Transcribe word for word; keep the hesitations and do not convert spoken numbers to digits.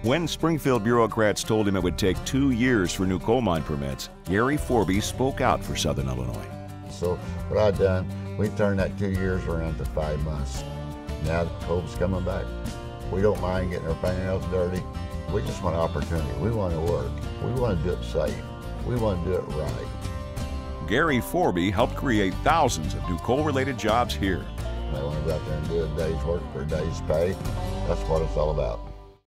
When Springfield bureaucrats told him it would take two years for new coal mine permits, Gary Forby spoke out for Southern Illinois. So what I done, we turned that two years around to five months. Now the coal's coming back. We don't mind getting our fingernails dirty. We just want opportunity. We want to work. We want to do it safe. We want to do it right. Gary Forby helped create thousands of new coal-related jobs here. They want to go out there and do a day's work for a day's pay. That's what it's all about.